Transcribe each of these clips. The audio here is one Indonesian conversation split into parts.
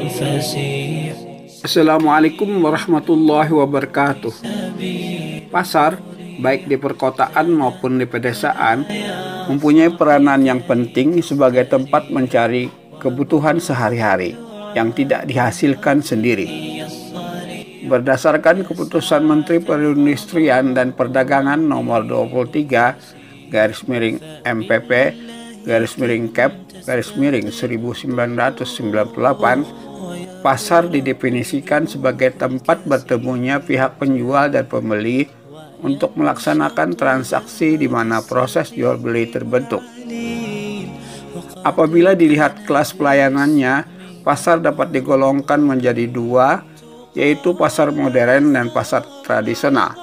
Assalamualaikum warahmatullahi wabarakatuh. Pasar, baik di perkotaan maupun di pedesaan, mempunyai peranan yang penting sebagai tempat mencari kebutuhan sehari-hari yang tidak dihasilkan sendiri. Berdasarkan keputusan Menteri Perindustrian dan Perdagangan nomor 23/MPP/Cap/1998, pasar didefinisikan sebagai tempat bertemunya pihak penjual dan pembeli untuk melaksanakan transaksi di mana proses jual beli terbentuk. Apabila dilihat kelas pelayanannya, pasar dapat digolongkan menjadi dua, yaitu pasar modern dan pasar tradisional.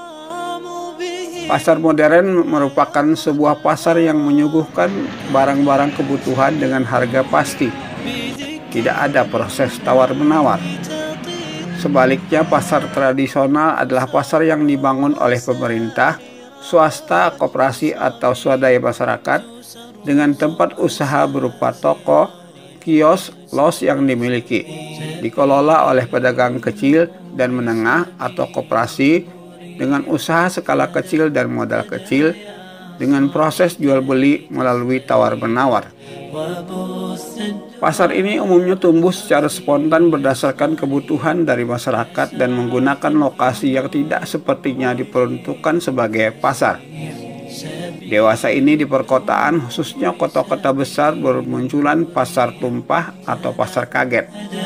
Pasar modern merupakan sebuah pasar yang menyuguhkan barang-barang kebutuhan dengan harga pasti. Tidak ada proses tawar-menawar. Sebaliknya, pasar tradisional adalah pasar yang dibangun oleh pemerintah, swasta, koperasi, atau swadaya masyarakat dengan tempat usaha berupa toko, kios, los yang dimiliki, dikelola oleh pedagang kecil dan menengah atau koperasi dengan usaha skala kecil dan modal kecil dengan proses jual beli melalui tawar-menawar. Pasar ini umumnya tumbuh secara spontan berdasarkan kebutuhan dari masyarakat dan menggunakan lokasi yang tidak sepertinya diperuntukkan sebagai pasar. Dewasa ini di perkotaan, khususnya kota-kota besar, bermunculan pasar tumpah atau pasar kaget.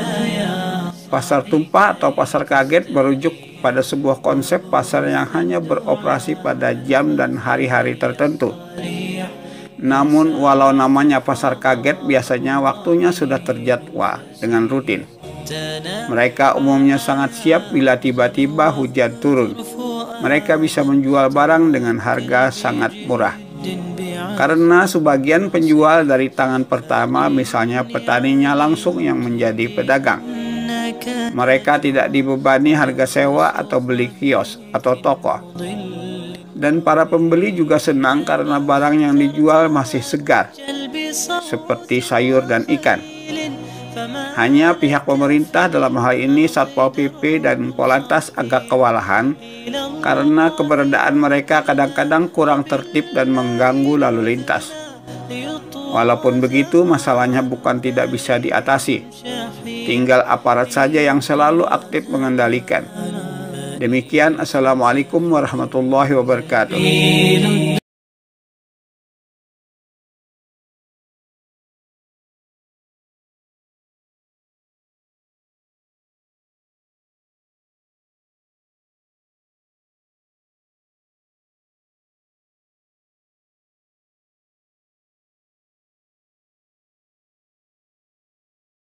Pasar tumpah atau pasar kaget merujuk pada sebuah konsep pasar yang hanya beroperasi pada jam dan hari-hari tertentu. Namun walau namanya pasar kaget, biasanya waktunya sudah terjadwal dengan rutin. Mereka umumnya sangat siap bila tiba-tiba hujan turun. Mereka bisa menjual barang dengan harga sangat murah. Karena sebagian penjual dari tangan pertama, misalnya petaninya langsung yang menjadi pedagang. Mereka tidak dibebani harga sewa atau beli kios atau toko. Dan para pembeli juga senang karena barang yang dijual masih segar, seperti sayur dan ikan. Hanya pihak pemerintah, dalam hal ini Satpol PP dan Polantas, agak kewalahan karena keberadaan mereka kadang-kadang kurang tertib dan mengganggu lalu lintas. Walaupun begitu, masalahnya bukan tidak bisa diatasi. Tinggal aparat saja yang selalu aktif mengendalikan. Demikian, Assalamualaikum warahmatullahi wabarakatuh.